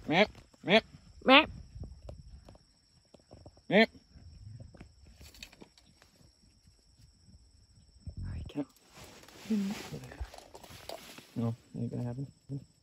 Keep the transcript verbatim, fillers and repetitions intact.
Meep. Meep. Meep. Meep. All right, go. No, ain't gonna happen.